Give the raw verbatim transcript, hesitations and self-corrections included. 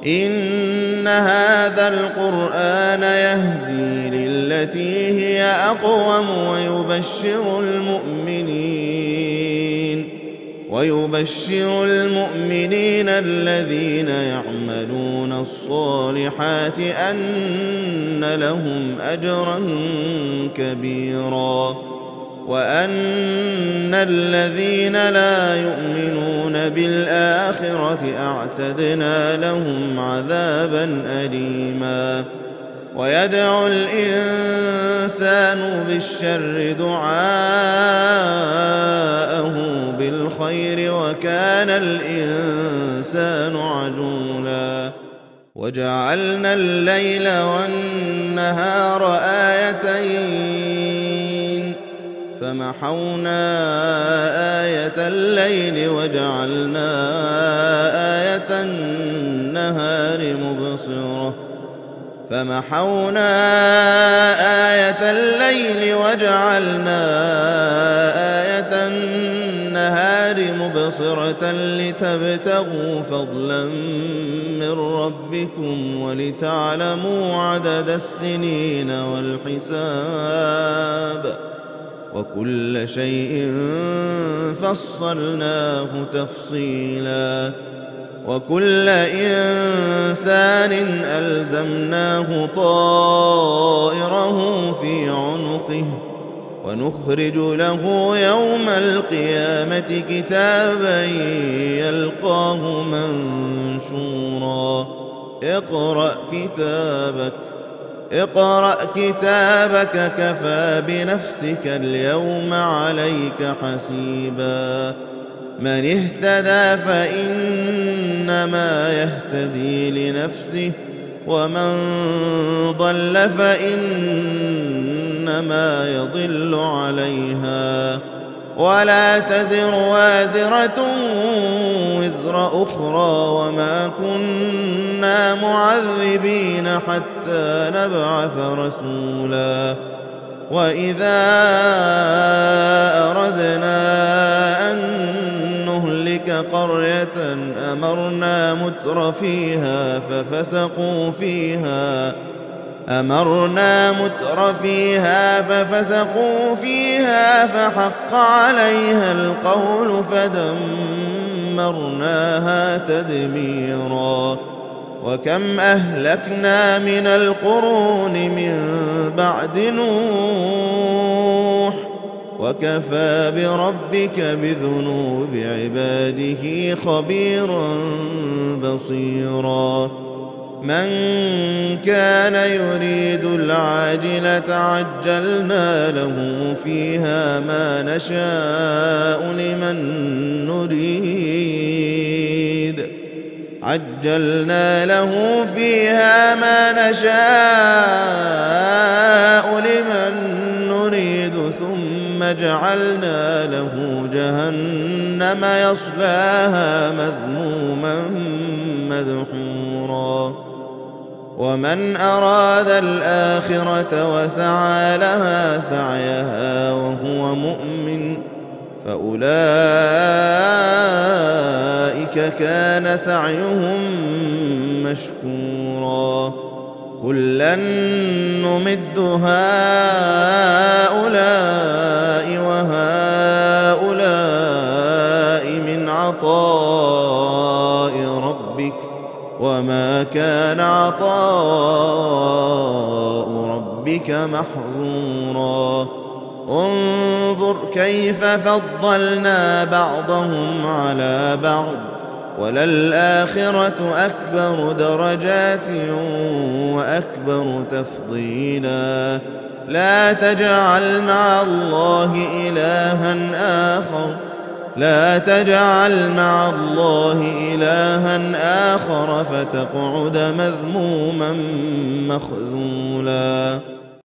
إن هذا القرآن يهدي للتي هي أقوم ويبشر المؤمنين ويبشر المؤمنين الذين يعملون الصالحات أن لهم أجرا كبيرا وأن الذين لا يؤمنون بالآخرة أعتدنا لهم عذابا أليما ويدعو الإنسان بالشر دعاءه بالخير وكان الإنسان عجولا وجعلنا الليل والنهار آيتين فمحونا آية الليل وجعلنا آية النهار مبصرة فمحونا آية الليل وجعلنا آية النهار مبصرة لتبتغوا فضلا من ربكم ولتعلموا عدد السنين والحساب وكل شيء فصلناه تفصيلا وكل إنسان ألزمناه طائره في عنقه ونخرج له يوم القيامة كتابا يلقاه منشورا اقرأ كتابك اقرأ كتابك كفى بنفسك اليوم عليك حسيبا من اهتدى فإنما يهتدي لنفسه ومن ضل فإنما يضل عليها ولا تزر وازرة وزر أخرى وما كنا معذبين حتى نبعث رسولا وإذا أردنا أن نهلك قرية أمرنا متر فيها ففسقوا فيها أمرنا متر فيها ففسقوا فيها فحق عليها القول فدمرناها تدميرا وكم أهلكنا من القرون من بعد نوح وكفى بربك بذنوب عباده خبيرا بصيرا من كان يريد العاجلة عجلنا له فيها ما نشاء لمن نريد عجلنا له فيها ما نشاء لمن نريد ثم جعلنا له جهنم يصلاها مذموما مدحورا ومن أراد الآخرة وسعى لها سعيها وهو مؤمن فأولئك كان سعيهم مشكورا كلا نمد هؤلاء وهؤلاء من عطاء ربك وما كان عطاء ربك محظورا انظر كيف فضلنا بعضهم على بعض وللآخرة أكبر درجات وأكبر تفضيلا لا تجعل مع الله إلها آخر لا تجعل مع الله إلها آخر فتقعد مذموما مخذولا.